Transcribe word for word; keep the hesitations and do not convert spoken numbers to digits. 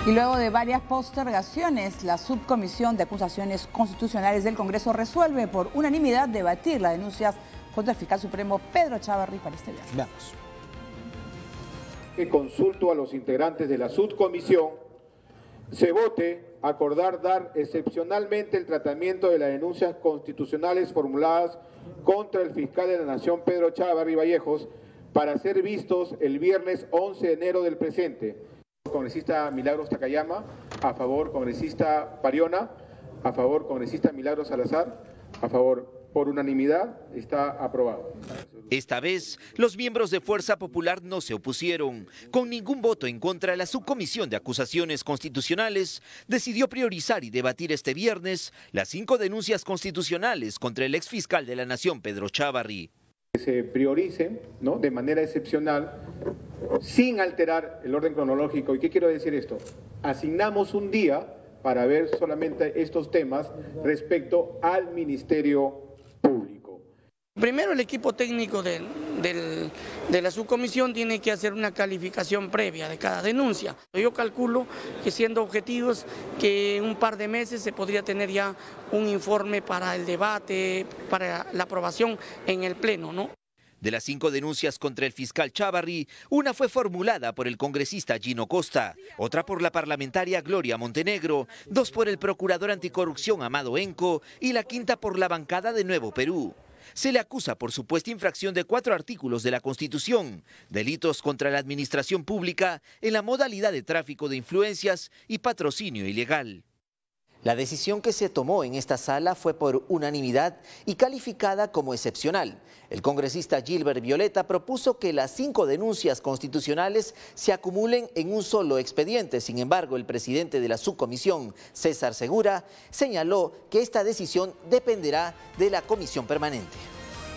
Y luego de varias postergaciones, la Subcomisión de Acusaciones Constitucionales del Congreso resuelve por unanimidad debatir las denuncias contra el fiscal supremo Pedro Chávarri para este viernes. Veamos. Que consulto a los integrantes de la subcomisión, se vote acordar dar excepcionalmente el tratamiento de las denuncias constitucionales formuladas contra el fiscal de la Nación Pedro Chávarri Vallejos para ser vistos el viernes once de enero del presente. Congresista Milagros Takayama, a favor. Congresista Pariona, a favor. Congresista Milagros Salazar, a favor. Por unanimidad está aprobado. Esta vez, los miembros de Fuerza Popular no se opusieron. Con ningún voto en contra, la Subcomisión de Acusaciones Constitucionales decidió priorizar y debatir este viernes las cinco denuncias constitucionales contra el exfiscal de la Nación, Pedro Chávarri. Se prioricen, ¿no?, de manera excepcional, sin alterar el orden cronológico. ¿Y qué quiero decir esto? Asignamos un día para ver solamente estos temas respecto al Ministerio Público. Primero, el equipo técnico de, del, de la subcomisión tiene que hacer una calificación previa de cada denuncia. Yo calculo que, siendo objetivos, que en un par de meses se podría tener ya un informe para el debate, para la aprobación en el Pleno, ¿no? De las cinco denuncias contra el fiscal Chávarri, una fue formulada por el congresista Gino Costa, otra por la parlamentaria Gloria Montenegro, dos por el procurador anticorrupción Amado Enco y la quinta por la bancada de Nuevo Perú. Se le acusa por supuesta infracción de cuatro artículos de la Constitución, delitos contra la administración pública en la modalidad de tráfico de influencias y patrocinio ilegal. La decisión que se tomó en esta sala fue por unanimidad y calificada como excepcional. El congresista Gilbert Violeta propuso que las cinco denuncias constitucionales se acumulen en un solo expediente. Sin embargo, el presidente de la subcomisión, César Segura, señaló que esta decisión dependerá de la comisión permanente.